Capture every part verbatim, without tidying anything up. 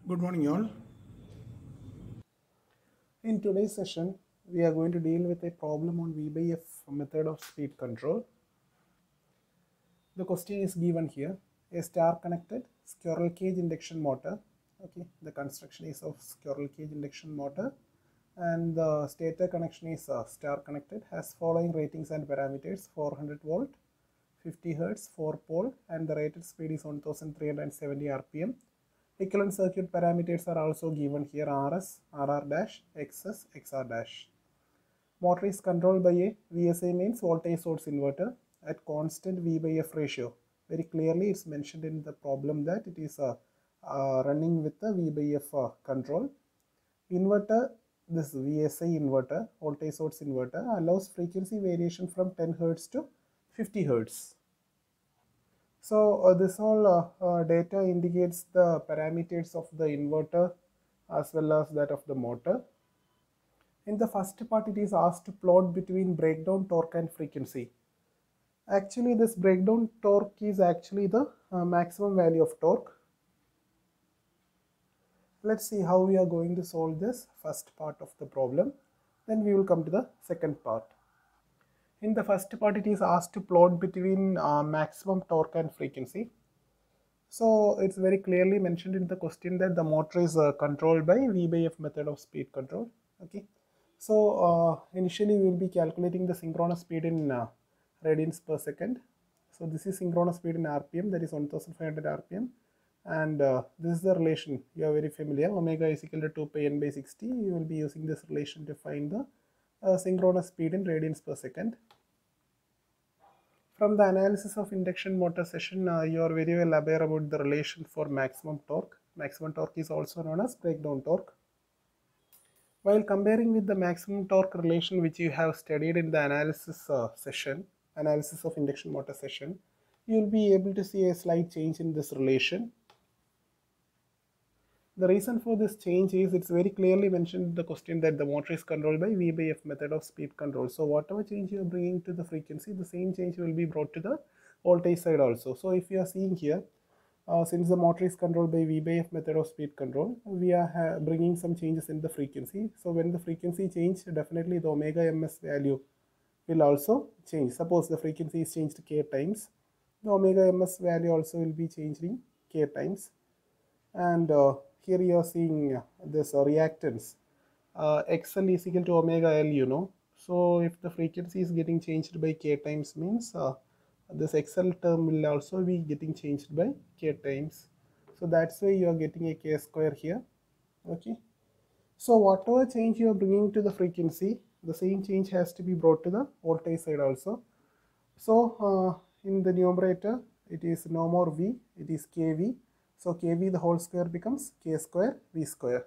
Good morning, all. In today's session, we are going to deal with a problem on V by F method of speed control. The question is given here: a star-connected squirrel cage induction motor. Okay, the construction is of squirrel cage induction motor, and the stator connection is uh, star-connected. Has following ratings and parameters: four hundred volt, fifty hertz, four pole, and the rated speed is one thousand three hundred seventy R P M. Equivalent circuit parameters are also given here: R S, R R dash, X S, X R dash. Motor is controlled by a V S I, means voltage source inverter, at constant V by F ratio. Very clearly it's mentioned in the problem that it is uh, uh, running with the V by F uh, control. Inverter, this V S I inverter, voltage source inverter, allows frequency variation from ten hertz to fifty hertz. So uh, this all uh, uh, data indicates the parameters of the inverter as well as that of the motor. In the first part, it is asked to plot between breakdown torque and frequency. Actually, this breakdown torque is actually the uh, maximum value of torque. Let's see how we are going to solve this first part of the problem. Then we will come to the second part. In the first part, it is asked to plot between uh, maximum torque and frequency. So it's very clearly mentioned in the question that the motor is uh, controlled by V by F method of speed control. Okay. So uh, initially we will be calculating the synchronous speed in uh, radians per second. So this is synchronous speed in R P M, that is one thousand five hundred R P M, and uh, this is the relation you are very familiar: omega is equal to two pi n by sixty. You will be using this relation to find the uh, synchronous speed in radians per second. From the analysis of induction motor session, uh, you are very well aware about the relation for maximum torque. Maximum torque is also known as breakdown torque. While comparing with the maximum torque relation which you have studied in the analysis uh, session, analysis of induction motor session, you will be able to see a slight change in this relation. The reason for this change is it's very clearly mentioned in the question that the motor is controlled by V by F method of speed control. So whatever change you are bringing to the frequency, the same change will be brought to the voltage side also. So if you are seeing here, uh, since the motor is controlled by V by F method of speed control, we are bringing some changes in the frequency. So when the frequency change, definitely the omega ms value will also change. Suppose the frequency is changed k times, the omega ms value also will be changed in k times. And uh, here you are seeing this uh, reactance. Uh, X L is equal to omega L, you know. So if the frequency is getting changed by k times, means uh, this X L term will also be getting changed by k times. So that's why you are getting a k square here. Okay. So whatever change you are bringing to the frequency, the same change has to be brought to the voltage side also. So uh, in the numerator, it is no more V, it is kV. So kV the whole square becomes k square V square.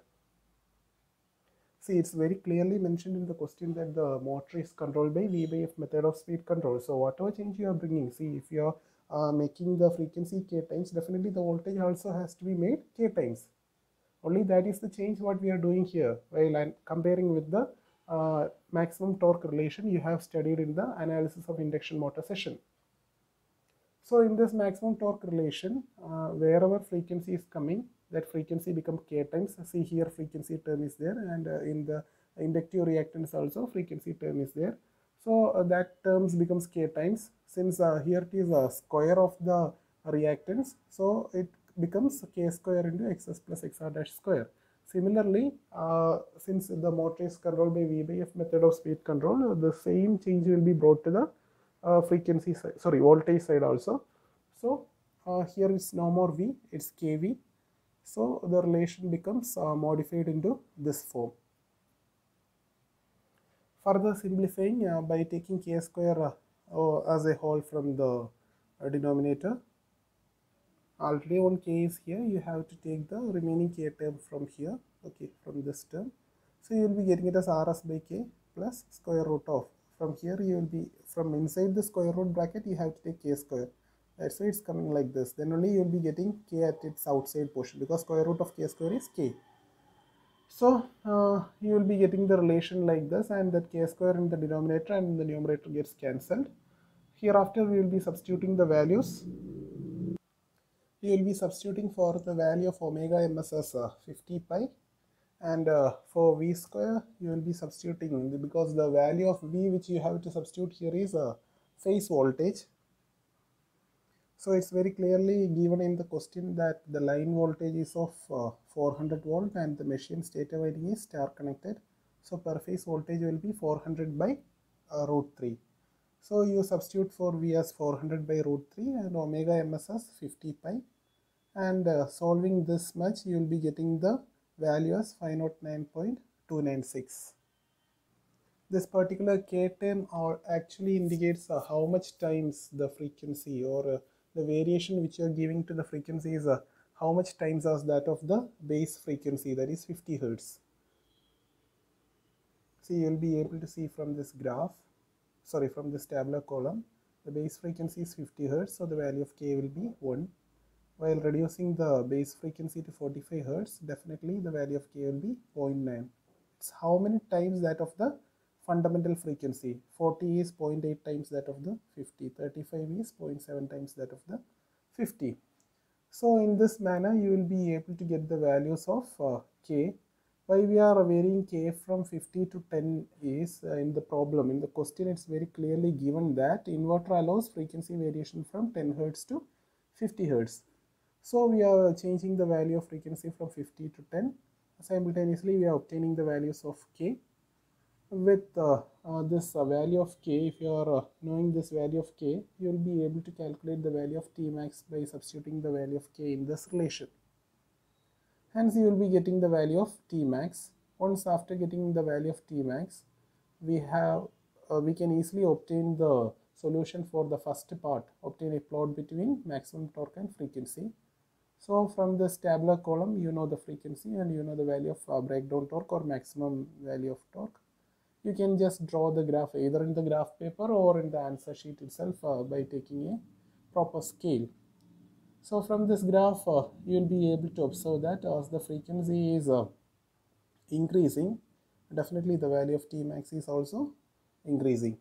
See, it's very clearly mentioned in the question that the motor is controlled by V by F method of speed control. So whatever change you are bringing, see, if you are uh, making the frequency k times, definitely the voltage also has to be made k times. Only that is the change what we are doing here. While I'm comparing with the uh, maximum torque relation you have studied in the analysis of induction motor session. So in this maximum torque relation, uh, wherever frequency is coming, that frequency becomes k times. See, here frequency term is there, and uh, in the inductive reactance also frequency term is there. So uh, that terms becomes k times. Since uh, here it is a square of the reactance, so it becomes k square into xs plus xr dash square. Similarly, uh, since the motor is controlled by V by F method of speed control, the same change will be brought to the Uh, frequency side, sorry, voltage side also. So uh, here is no more V, it's kV. So the relation becomes uh, modified into this form. Further simplifying uh, by taking k square uh, uh, as a whole from the uh, denominator. Already one k is here, you have to take the remaining k term from here, okay, from this term. So you will be getting it as rs by k plus square root of. From here you will be, from inside the square root bracket you have to take k square. That's why it's coming like this. Then only you will be getting k at its outside portion, because square root of k square is k. So uh, you will be getting the relation like this, and that k square in the denominator and the numerator gets cancelled. Hereafter we will be substituting the values. you will be substituting for the value of omega ms as uh, fifty pi, and uh, for v square you will be substituting, because the value of v which you have to substitute here is a uh, phase voltage. So it's very clearly given in the question that the line voltage is of uh, four hundred volt and the machine stator winding is star connected. So per phase voltage will be four hundred by uh, root three. So you substitute for V as four hundred by root three and omega ms as fifty pi, and uh, solving this much you will be getting the value as five hundred nine point two nine six. This particular k term or actually indicates uh, how much times the frequency or uh, the variation which you are giving to the frequency is uh, how much times as that of the base frequency, that is fifty hertz. So you will be able to see from this graph, sorry from this tabular column, the base frequency is fifty hertz, so the value of k will be one. While reducing the base frequency to forty-five hertz, definitely the value of k will be zero point nine. It's how many times that of the fundamental frequency. forty is zero point eight times that of the fifty, thirty-five is zero point seven times that of the fifty. So in this manner you will be able to get the values of uh, k. Why we are varying k from fifty to ten is uh, in the problem, in the question it's very clearly given that inverter allows frequency variation from ten hertz to fifty hertz. So we are changing the value of frequency from fifty to ten. Simultaneously we are obtaining the values of k. With uh, uh, this uh, value of k, if you are uh, knowing this value of k, you will be able to calculate the value of T max by substituting the value of k in this relation. Hence you will be getting the value of T max. Once after getting the value of T max, we have uh, we can easily obtain the solution for the first part, obtain a plot between maximum torque and frequency. So from this tabular column you know the frequency and you know the value of uh, breakdown torque or maximum value of torque. You can just draw the graph either in the graph paper or in the answer sheet itself uh, by taking a proper scale. So from this graph uh, you will be able to observe that as the frequency is uh, increasing, definitely the value of T max is also increasing.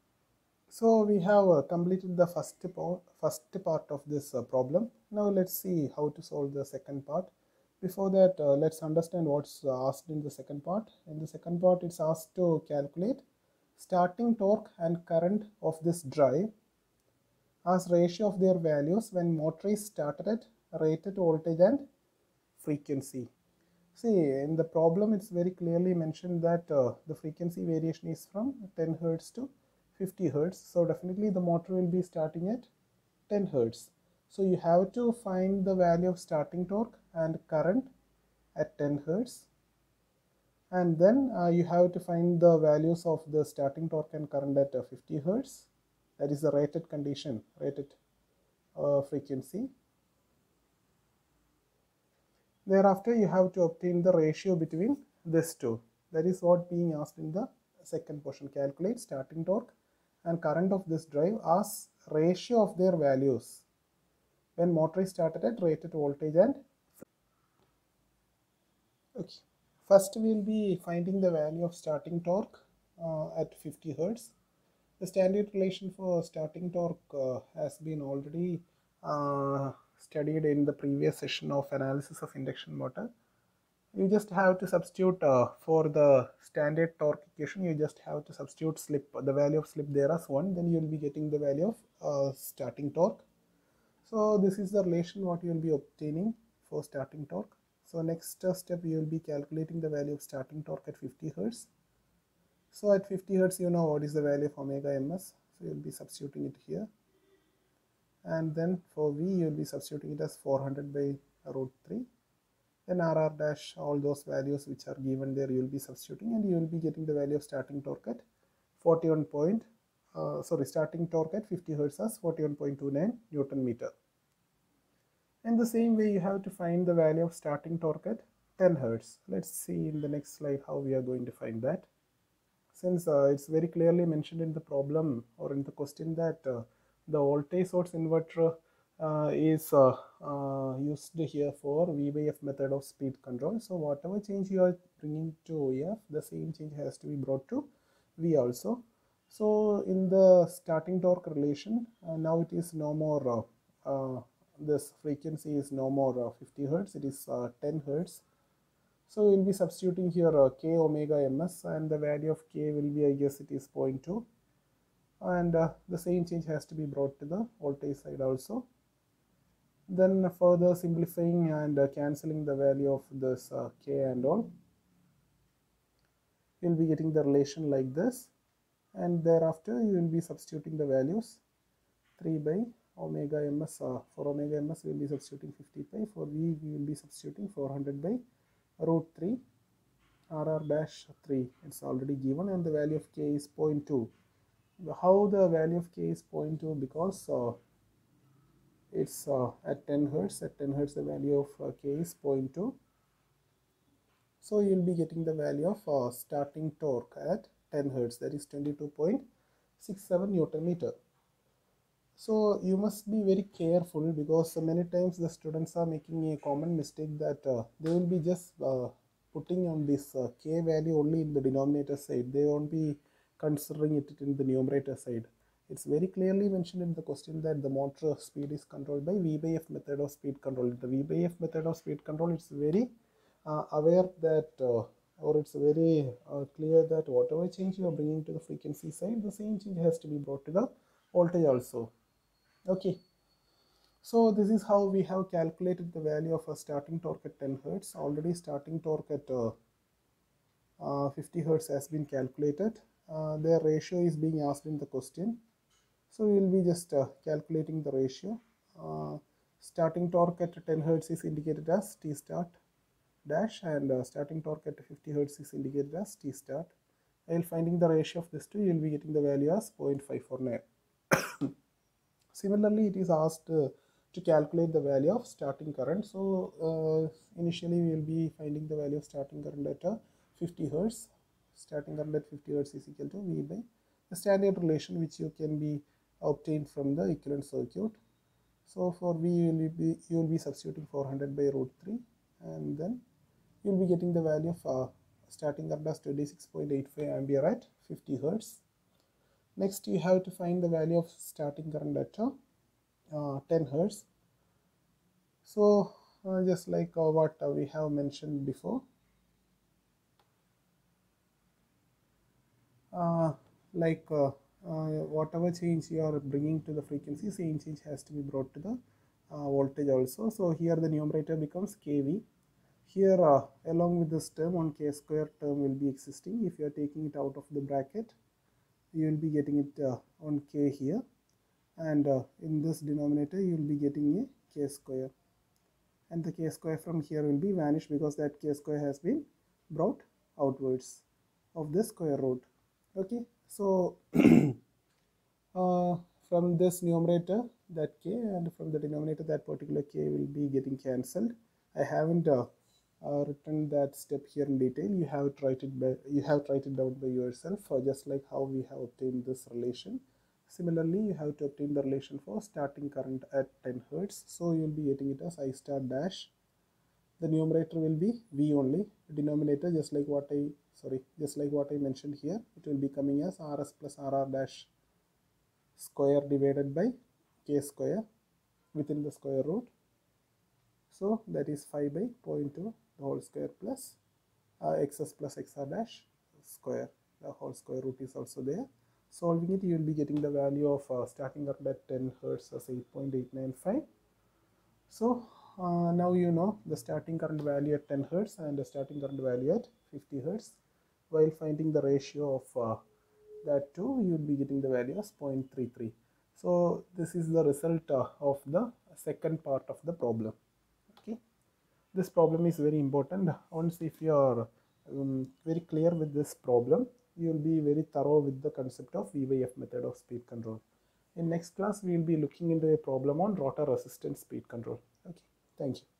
So we have uh, completed the first part, first part of this uh, problem. Now let's see how to solve the second part. Before that, uh, let's understand what's uh, asked in the second part. In the second part, it's asked to calculate starting torque and current of this drive as ratio of their values when motor is started at rated voltage and frequency. See, in the problem, it's very clearly mentioned that uh, the frequency variation is from ten hertz to fifty hertz. So definitely the motor will be starting at ten hertz. So you have to find the value of starting torque and current at ten hertz, and then uh, you have to find the values of the starting torque and current at uh, fifty hertz. That is the rated condition, rated uh, frequency. Thereafter you have to obtain the ratio between these two. That is what being asked in the second portion. Calculate starting torque and current of this drive as ratio of their values when motor is started at rated voltage and okay. First we will be finding the value of starting torque uh, at fifty hertz. The standard relation for starting torque uh, has been already uh, studied in the previous session of analysis of induction motor. You just have to substitute uh, for the standard torque equation, you just have to substitute slip, the value of slip there as one, then you will be getting the value of uh, starting torque. So this is the relation what you will be obtaining for starting torque. So next uh, step you will be calculating the value of starting torque at fifty hertz. So at fifty hertz you know what is the value of omega ms, so you will be substituting it here, and then for V you will be substituting it as four hundred by root three, then R R dash, all those values which are given there you will be substituting, and you will be getting the value of starting torque at forty-one point uh, sorry starting torque at fifty hertz as forty-one point two nine Newton meter. In the same way you have to find the value of starting torque at ten hertz. Let's see in the next slide how we are going to find that. Since uh, it's very clearly mentioned in the problem or in the question that uh, the voltage source inverter uh, is uh, uh, used here for V by F method of speed control. So whatever change you are bringing to F, the same change has to be brought to V also. So in the starting torque relation, uh, now it is no more uh, uh, this frequency is no more uh, fifty hertz, it is uh, ten hertz. So we will be substituting here uh, k omega ms, and the value of k will be, I guess it is zero point two, and uh, the same change has to be brought to the voltage side also. Then further simplifying and uh, cancelling the value of this uh, k and all, you will be getting the relation like this, and thereafter you will be substituting the values. Three by omega ms, uh, for omega ms we will be substituting fifty pi, for v we will be substituting four hundred by root three rr dash three, it's already given, and the value of k is zero point two. How the value of k is zero point two? Because uh, it's uh, at ten hertz, at ten hertz the value of uh, k is zero point two. So you will be getting the value of uh, starting torque at ten hertz, that is twenty-two point six seven newton meter. So you must be very careful, because many times the students are making a common mistake that uh, they will be just uh, putting on this uh, k value only in the denominator side. They won't be considering it in the numerator side. It's very clearly mentioned in the question that the motor speed is controlled by V by F method of speed control. The V by F method of speed control, it's very uh, aware that uh, or it's very uh, clear that whatever change you are bringing to the frequency side, the same change has to be brought to the voltage also. Okay, so this is how we have calculated the value of a starting torque at ten hertz. Already starting torque at uh, uh, fifty hertz has been calculated. Uh, their ratio is being asked in the question, so we will be just uh, calculating the ratio. Uh, starting torque at ten hertz is indicated as T start dash, and uh, starting torque at fifty hertz is indicated as T start. While finding the ratio of these two, you will be getting the value as zero point five four nine. Similarly, it is asked uh, to calculate the value of starting current. So uh, initially we will be finding the value of starting current at uh, fifty hertz. Starting current at fifty hertz is equal to V by the standard relation, which you can be obtained from the equivalent circuit. So for V, you will be you will be substituting four hundred by root three, and then you will be getting the value of uh, starting current as twenty-six point eight five ampere at fifty hertz. Next, you have to find the value of starting current at uh, ten hertz. So uh, just like uh, what uh, we have mentioned before, uh, like uh, uh, whatever change you are bringing to the frequency, same change has to be brought to the uh, voltage also. So here the numerator becomes kV. Here uh, along with this term, one k square term will be existing. If you are taking it out of the bracket, you will be getting it uh, on k here, and uh, in this denominator you will be getting a k square, and the k square from here will be vanished, because that k square has been brought outwards of the square root. Okay, so uh, from this numerator that k, and from the denominator that particular k will be getting cancelled. I haven't uh, Uh, written that step here in detail. You have tried it by, you have tried it out by yourself, uh, just like how we have obtained this relation. Similarly, you have to obtain the relation for starting current at ten hertz. So you will be getting it as I star dash. The numerator will be V only. The denominator, just like what I sorry, just like what I mentioned here, it will be coming as Rs plus Rr dash square divided by k square within the square root. So that is five by zero point two the whole square plus uh, xs plus xr dash square. The whole square root is also there. Solving it, you will be getting the value of uh, starting current at ten hertz as eight point eight nine five. So uh, now you know the starting current value at ten hertz and the starting current value at fifty hertz. While finding the ratio of uh, that two, you will be getting the value as zero point three three. So this is the result uh, of the second part of the problem. Okay, this problem is very important. Once if you are um, very clear with this problem, you will be very thorough with the concept of V by F method of speed control. In next class, we will be looking into a problem on rotor resistance speed control. Okay, thank you.